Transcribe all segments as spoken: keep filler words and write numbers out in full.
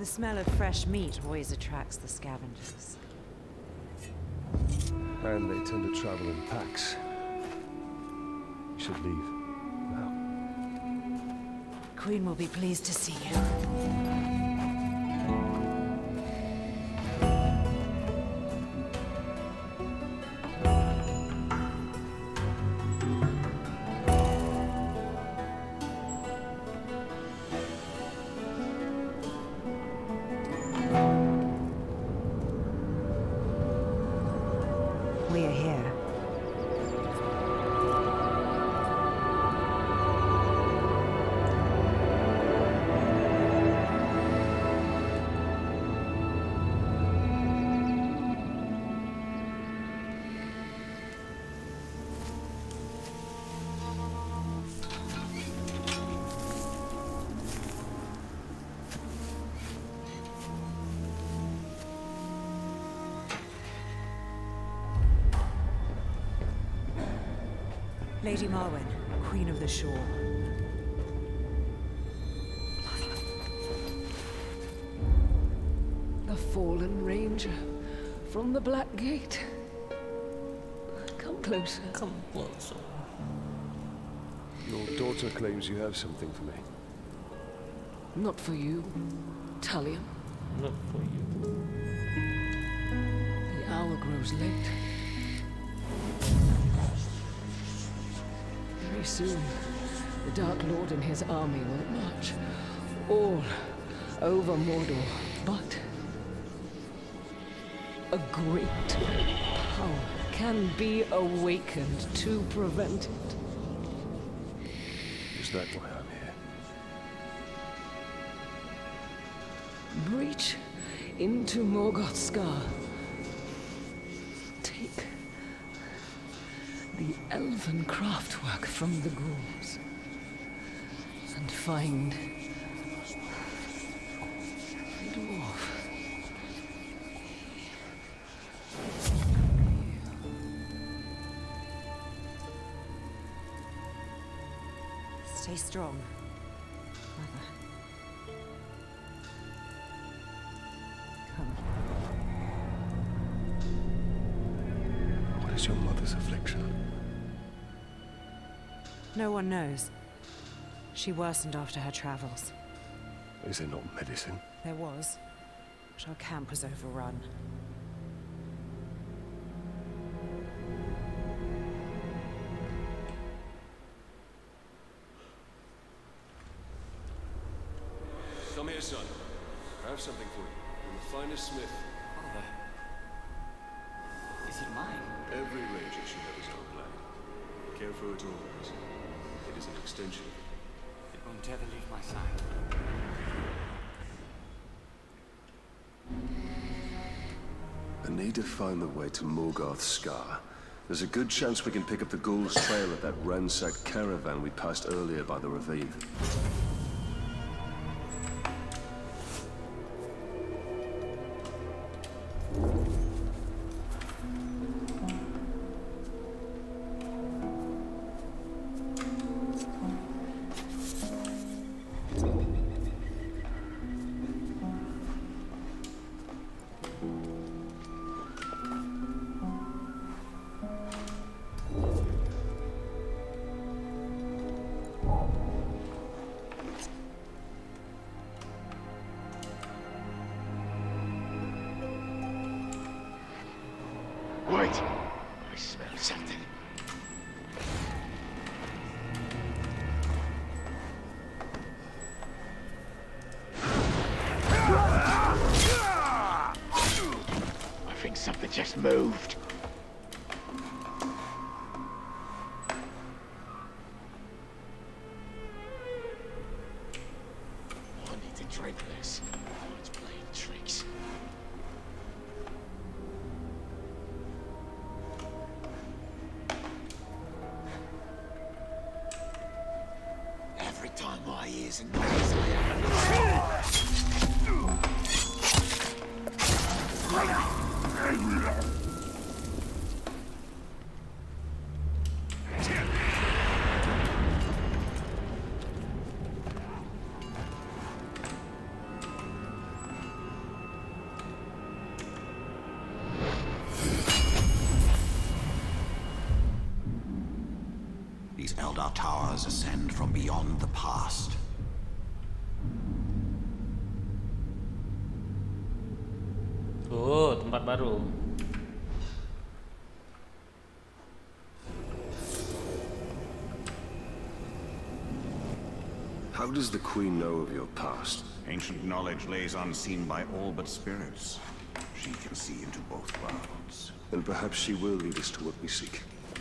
The smell of fresh meat always attracts the scavengers. And they tend to travel in packs. You should leave. Now. Queen will be pleased to see you. We are here. Lady Marwen, Queen of the Shore. A fallen ranger from the Black Gate. Come closer. Come closer. Your daughter claims you have something for me. Not for you, Talion. Not for you. The hour grows late. Very soon, the Dark Lord and his army will march all over Mordor, but a great power can be awakened to prevent it. Is that why I'm here? Breach into Morgoth's Scar. Take the elven craftwork from the ghouls and find the dwarf. Stay strong, Mother. Come. What is your mother's affliction? No one knows. She worsened after her travels. Is there not medicine? There was, but our camp was overrun. Come here, son. I have something for you. I'm the finest smith. Father. Is it mine? Every ranger should have his own blade. Care for it always. It is an extension. It won't ever leave my side. I need to find the way to Morgoth's Scar. There's a good chance we can pick up the ghouls' trail of that ransacked caravan we passed earlier by the ravine. Wait! I smell something. I think something just moved. I need to drink this. Oh, it's playing tricks. Every time my ears and nose These Eldar towers ascend from beyond the past. Oh, tempat baru. How does the Queen know of your past? Ancient knowledge lays unseen by all but spirits. She can see into both worlds. Then perhaps she will lead us to what we seek.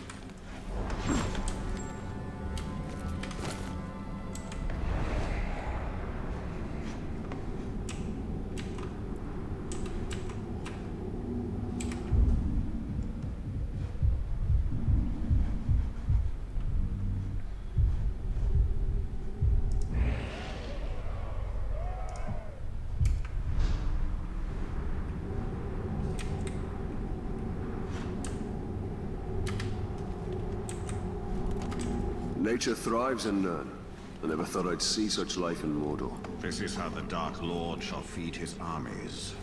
Nature thrives in Nirn. I never thought I'd see such life in Mordor. This is how the Dark Lord shall feed his armies.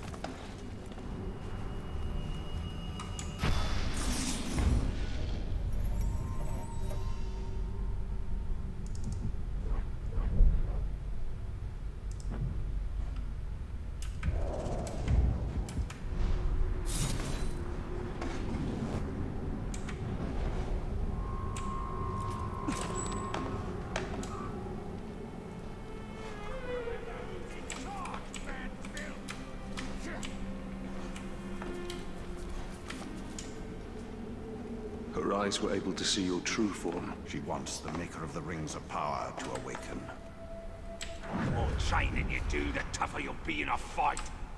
Her eyes were able to see your true form. She wants the maker of the Rings of Power to awaken. The more training you do, the tougher you'll be in a fight.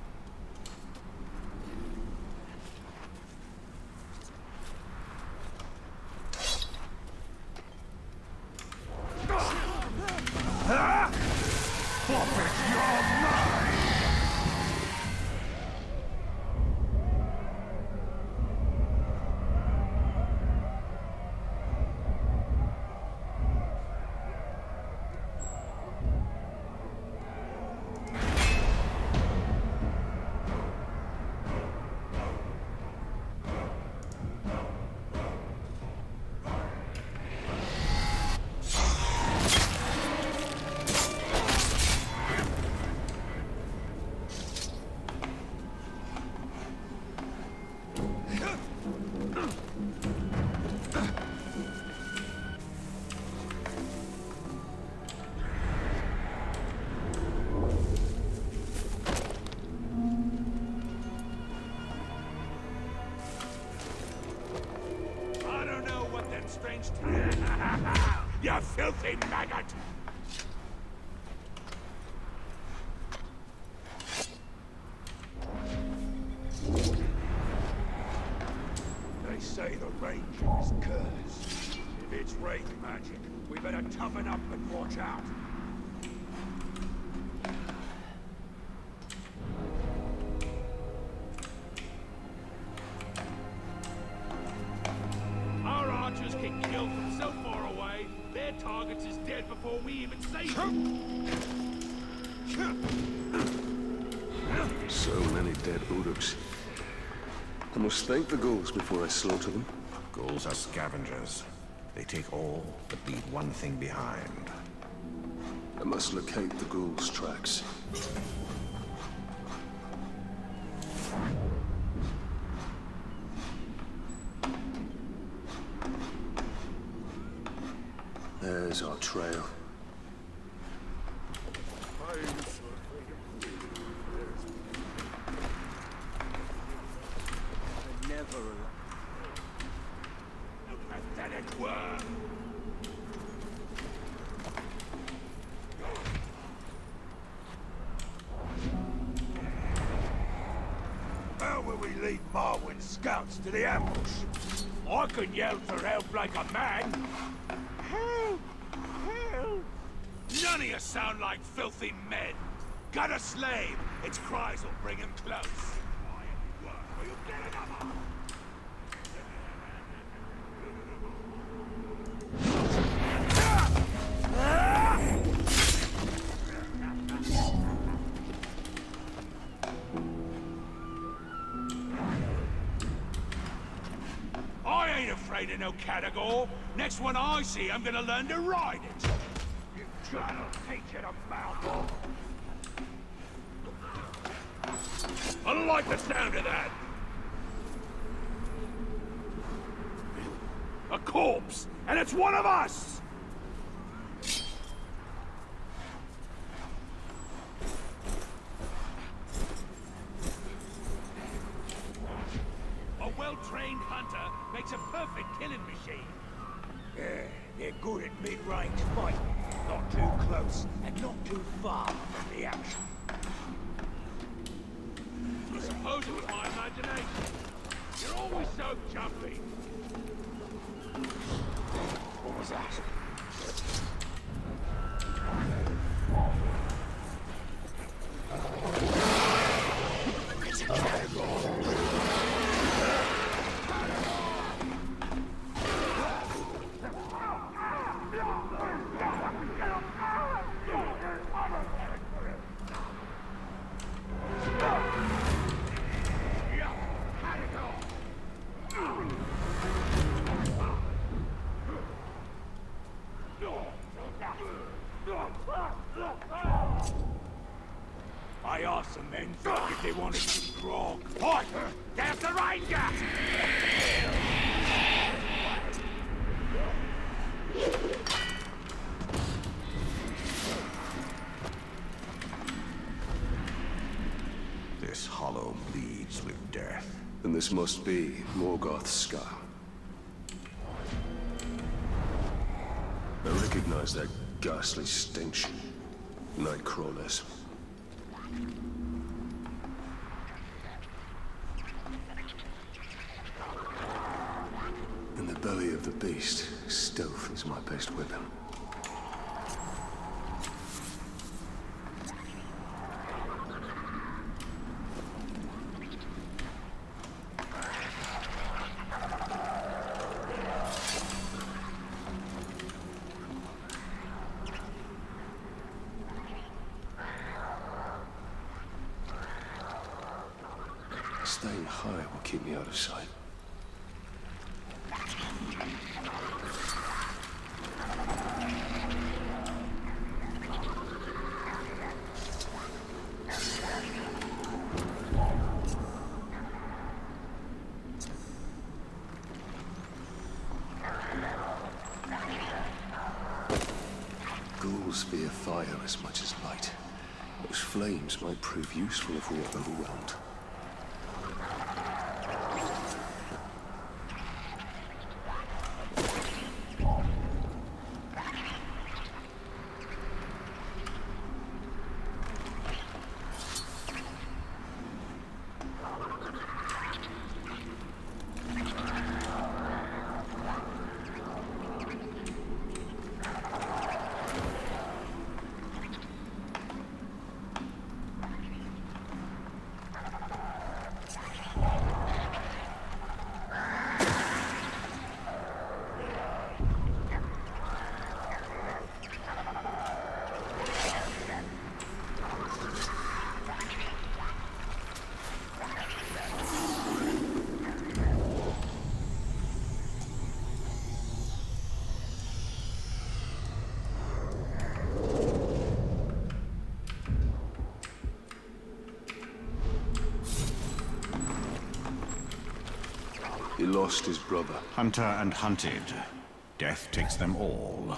You filthy maggot! They say the Ranger is cursed. If it's Wraith magic, we better toughen up and watch out. Our archers get killed from so far away, their targets is dead before we even see them. So many dead Uruks. I must thank the ghouls before I slaughter them. Ghouls are scavengers. They take all, but leave one thing behind. I must locate the ghouls' tracks. There's our trail. Never Pathetic worm! How will we lead Marwyn's scouts to the ambush? I can yell for help like a man. Help! Help! None of you sound like filthy men. Got a slave. Its cries will bring him close. Will you get another? I ain't afraid of no Katagor. Next one I see, I'm gonna learn to ride it. You try to teach it a mouth. I don't like the sound of that. A corpse, and it's one of us! A well-trained hunter makes a perfect killing machine. Yeah, they're good at mid-range fighting. Not too close and not too far from the action. I suppose it was my imagination. You're always so jumpy. What was that? I asked some men if they wanted some grog. What? There's the ranger! This hollow bleeds with death. And this must be Morgoth's scar. I recognize that ghastly stench. Nightcrawlers. In the belly of the beast, stealth is my best weapon. Staying high will keep me out of sight. Ghouls fear fire as much as light. Those flames might prove useful if we are overwhelmed. He lost his brother. Hunter and hunted. Death takes them all.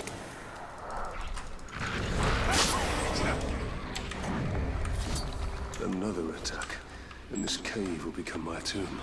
Another attack, and this cave will become my tomb.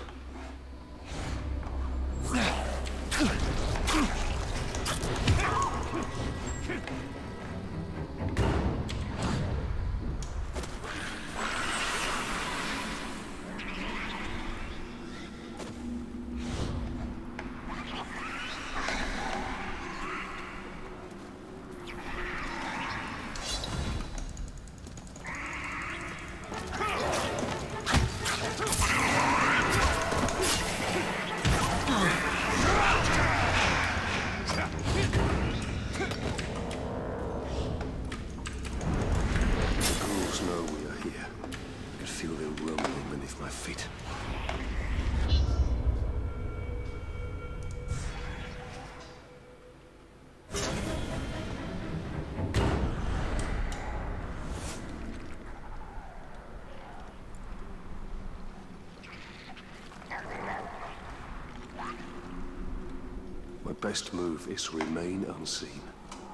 My best move is to remain unseen.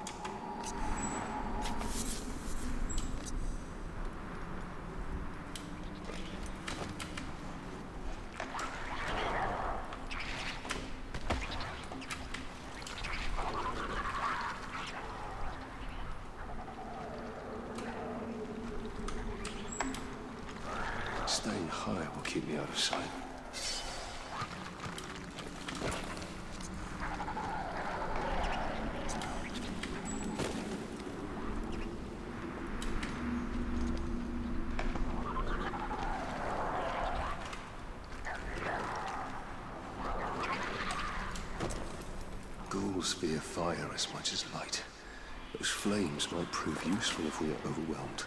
Staying high will keep me out of sight. Ghouls fear fire as much as light. Those flames might prove useful if we are overwhelmed.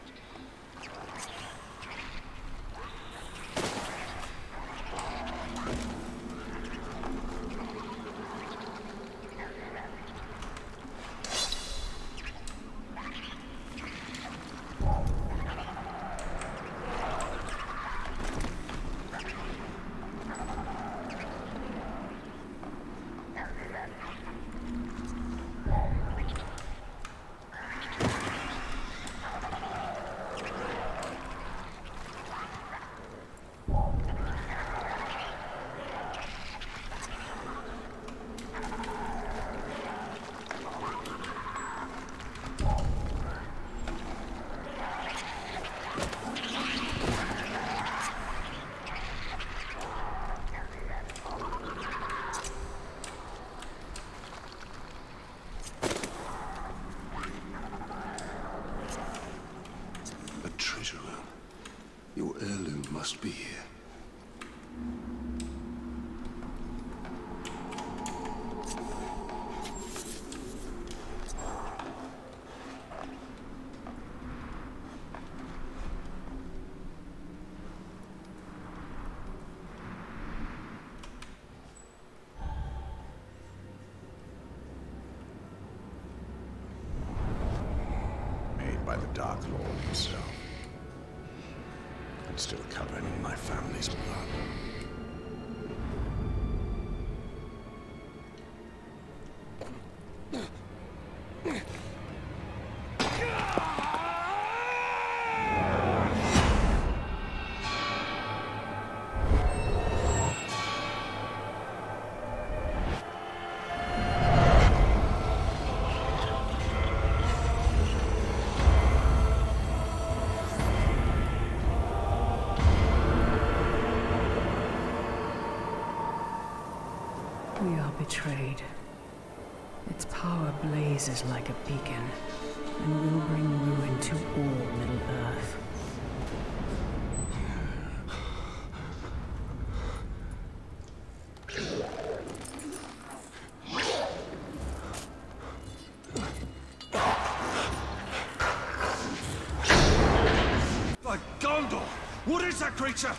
Your heirloom must be here. Made by the Dark Lord himself. And still covered in my family's blood. We are betrayed. Its power blazes like a beacon, and will bring ruin to all Middle-earth. Like Gondor! What is that creature?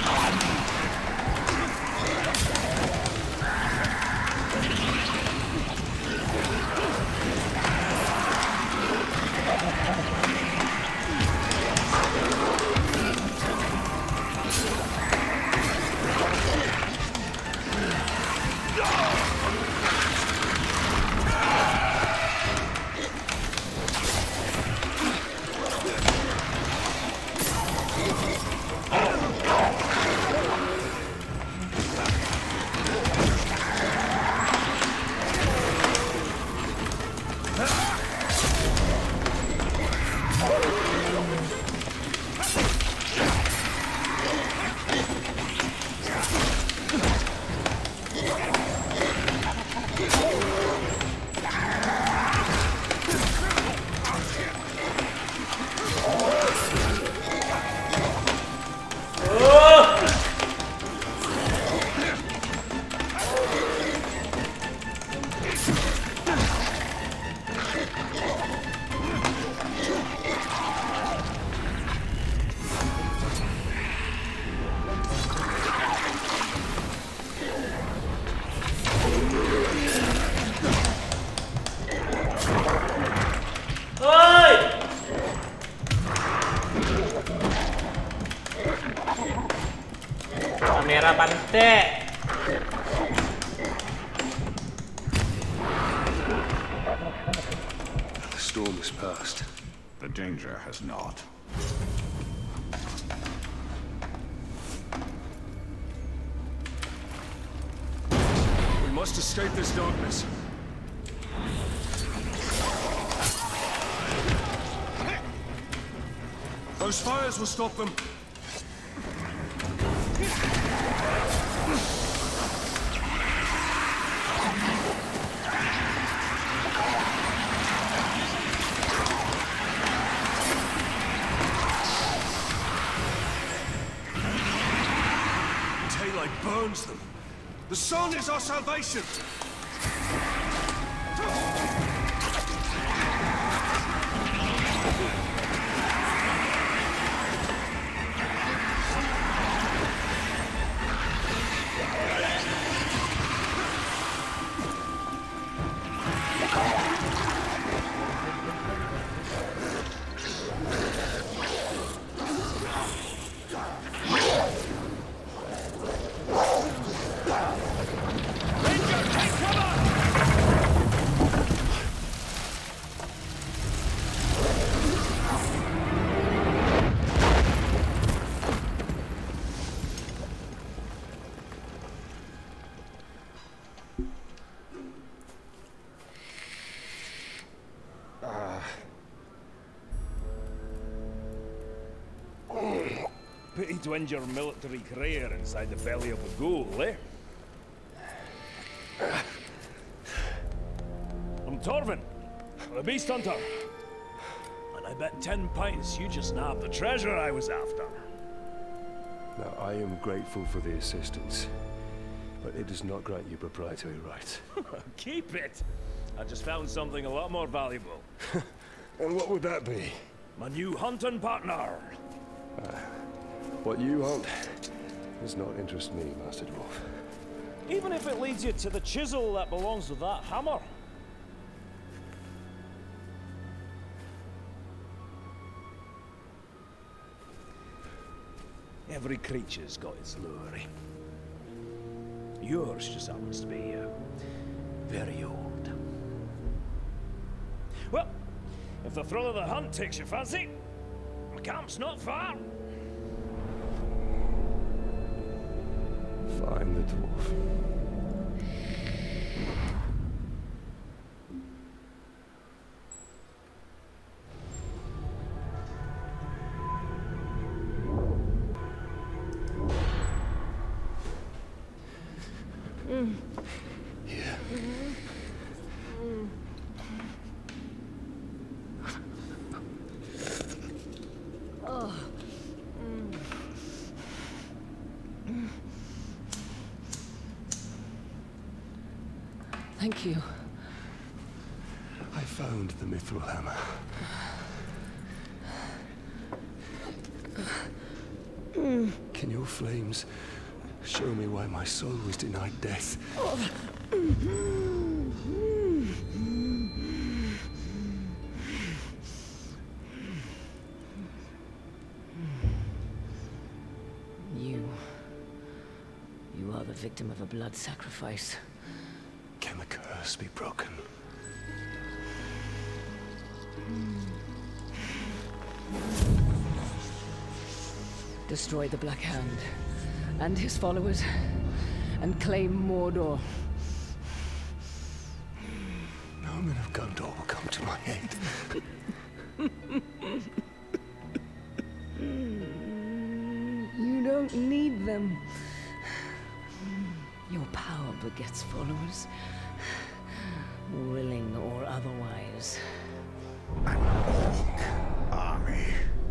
Kamera pantai. The storm has passed. The danger has not. We must escape this darkness. Those fires will stop them. Daylight burns them. The sun is our salvation. Pity to end your military career inside the belly of a ghoul, eh? I'm Torvin, the Beast Hunter. And I bet ten pints you just nabbed the treasure I was after. Now, I am grateful for the assistance, but it does not grant you proprietary rights. Keep it! I just found something a lot more valuable. And what would that be? My new hunting partner! Uh, what you hunt does not interest me, Master Dwarf. Even if it leads you to the chisel that belongs with that hammer. Every creature's got its lure. Yours just happens to be uh, very old. Well, if the thrill of the hunt takes your fancy, the camp's not far. Find the dwarf. Mm. Here. Mm-hmm. Mm. Oh. Mm. Mm. Thank you. I found the mithril hammer. Mm. Can Can your flames show me why my soul was denied death? You... You are the victim of a blood sacrifice. Can the curse be broken? Destroy the Black Hand and his followers, and claim Mordor. No men of Gondor will come to my aid. You don't need them. Your power begets followers, willing or otherwise. An orc army.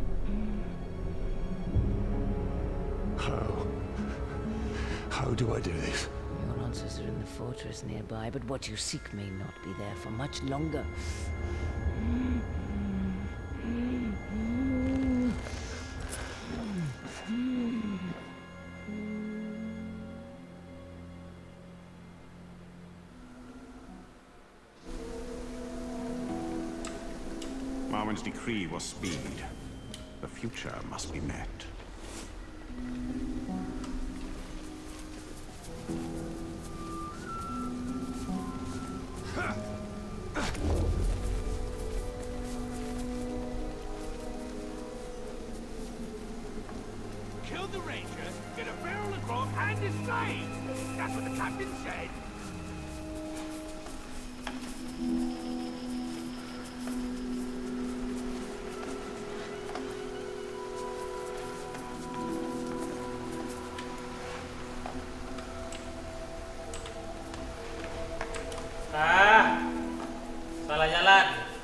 How? How do I do this? Your answers are in the fortress nearby, but what you seek may not be there for much longer. Marwen's decree was speed. The future must be met. Kill the ranger, get a barrel of grog, and his slaves! That's what the captain said! Ah, salah jalan.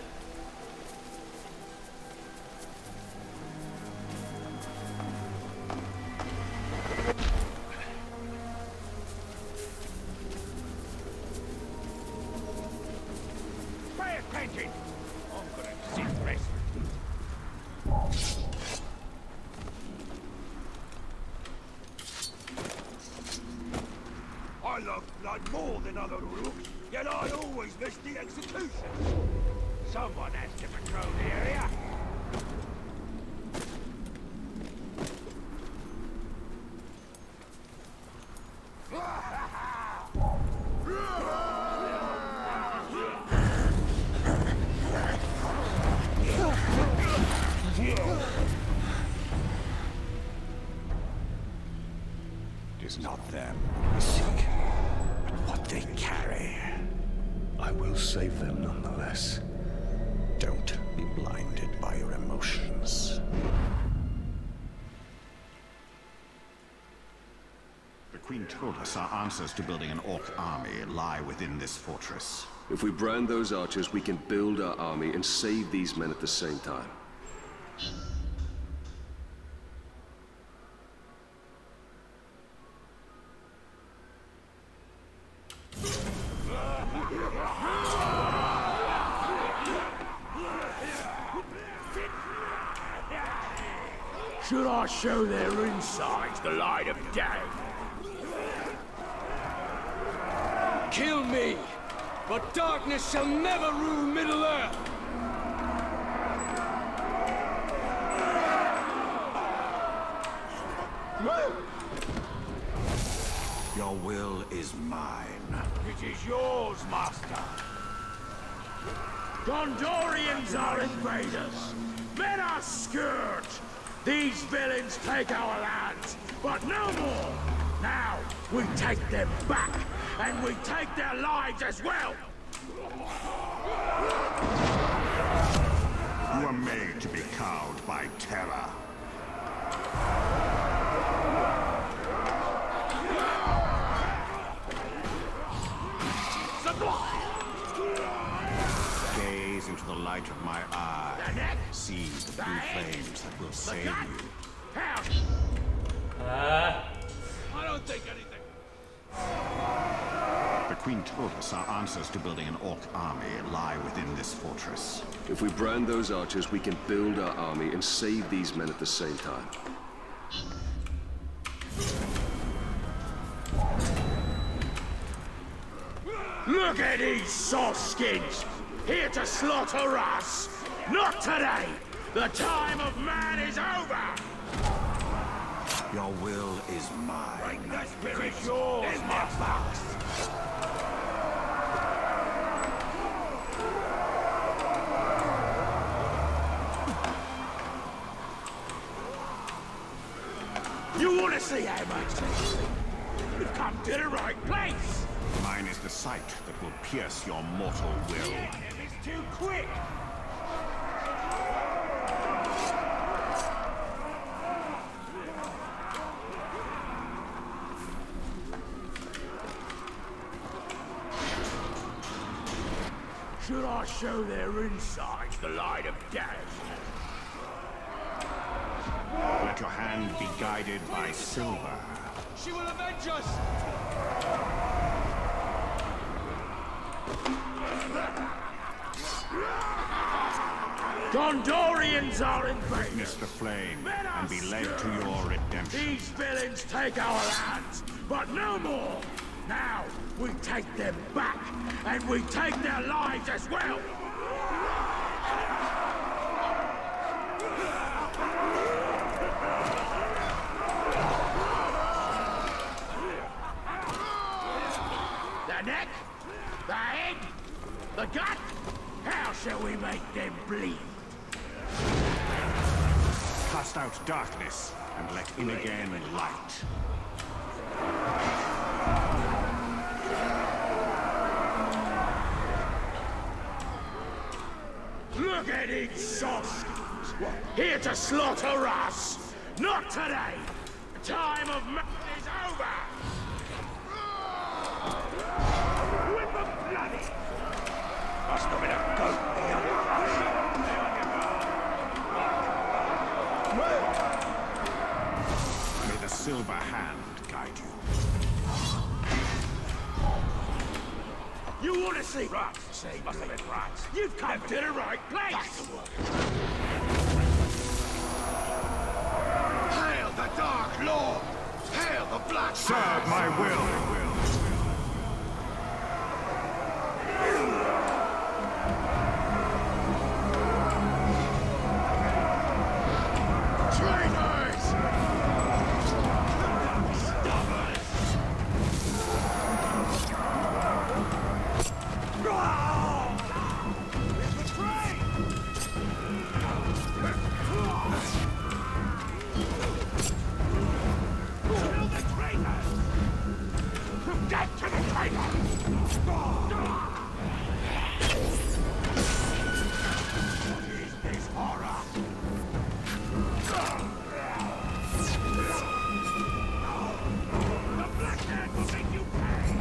Pay attention! I'm gonna sit rest. I love blood more than other rooks, yet I always miss the execution. Someone has to patrol the area. It is not them we seek, but what they carry. I will save them nonetheless. Don't be blinded by your emotions. The Queen told us our answers to building an orc army lie within this fortress. If we brand those archers, we can build our army and save these men at the same time. Should I show their insides the light of day? Kill me, but darkness shall never rule Middle-earth! Your will is mine. It is yours, master. Gondorians are invaders. Men are scourge. These villains take our lands, but no more. Now, we take them back, and we take their lives as well. You are made to be cowed by terror. Gaze into the light of my eye. See the blue flames that will save you. Ah, I don't think anything. The Queen told us our answers to building an orc army lie within this fortress. If we brand those archers, we can build our army and save these men at the same time. Look at these soft-skins! Here to slaughter us! Not today! The time of man is over! Your will is mine. Bring the spirit yours, my fox! You want to see how much they see? You've come to the right place! Mine is the sight that will pierce your mortal will. It's too quick! Should I show their insides the light of day? Let your hand be guided by silver. She will avenge us! Gondorians are invaders! Witness the flame and be led to your redemption. These villains take our lands, but no more! Now, we take them back, and we take their lives as well! The neck? The head? The gut? How shall we make them bleed? Cast out darkness and let in again light. Look at it, sausages! Here to slaughter us! Not today! The time of man is over! Whip them bloody! Must have been a goat the other May the silver hand guide you. You want to see rats? See, must have been rats. You've come to the right place! Hail the Dark Lord! Hail the Black Serve my will. Traitors! Get to the traitor! What is this horror? The Black Hand will make you pay!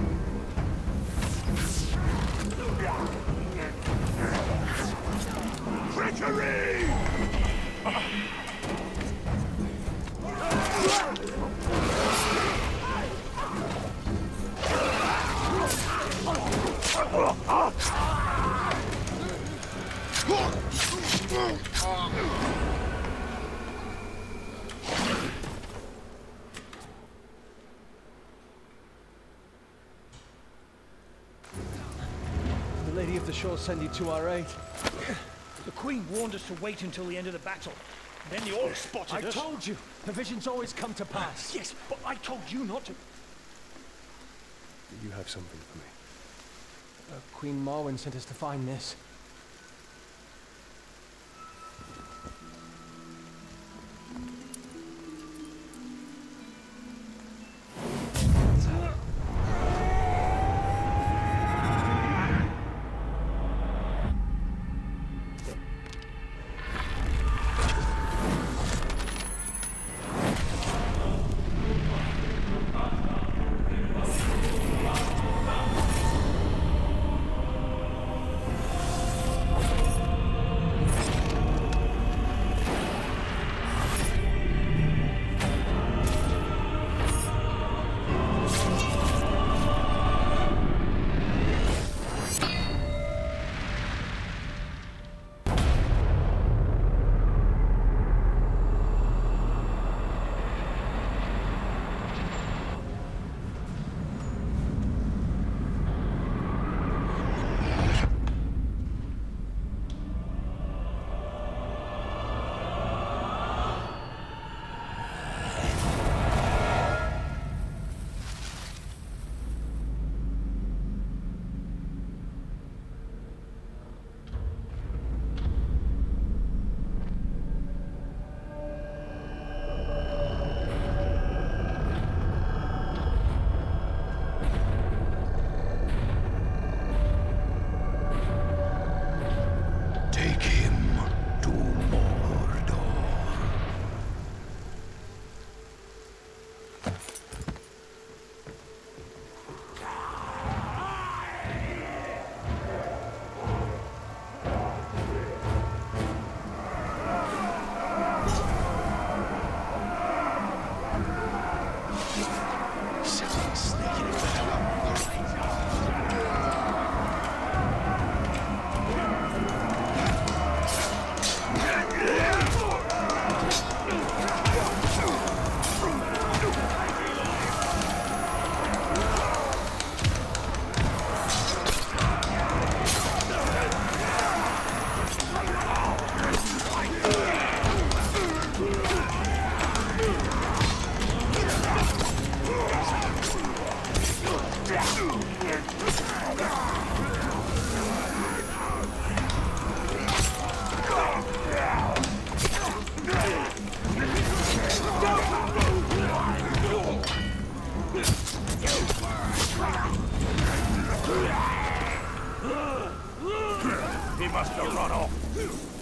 Treachery! The Lady of the Shore send you to our aid. The Queen warned us to wait until the end of the battle. Then the orcs spotted I us. told you! The visions always come to pass. Yes, but I told you not to. You have something for me. Uh, Queen Marwen sent us to find this. He must have run off.